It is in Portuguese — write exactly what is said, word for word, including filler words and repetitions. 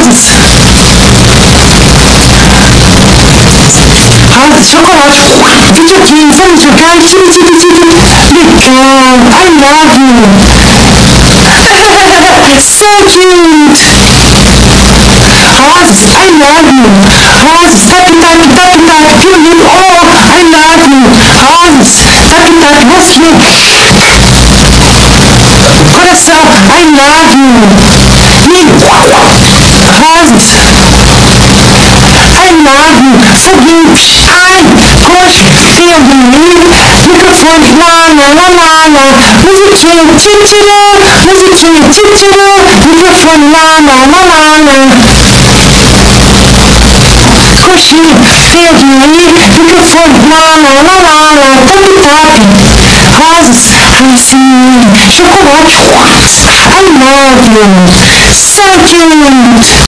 Roses. Roses, chocolate. Videogame, vamos jogar. Tiri, tiri, tiri. Legal. I love you. So cute. Roses, I love you. Roses, tap, tap, tap, tap. Julie, oh, I love you. Roses, tap, tap, você. Coração, I love you. Roses, I love you. Seguinte, ai, coxa, pinguim, microfone, lá, lá, lá, lá, lá. Musiquinha, titira, musiquinha, titira, microfone, lá, lá, lá, lá, lá. Coxinha, pinguim, microfone, lá, lá, lá, lá, lá. Tap, tap. Roses, icing, chocolate, I love you. So cute.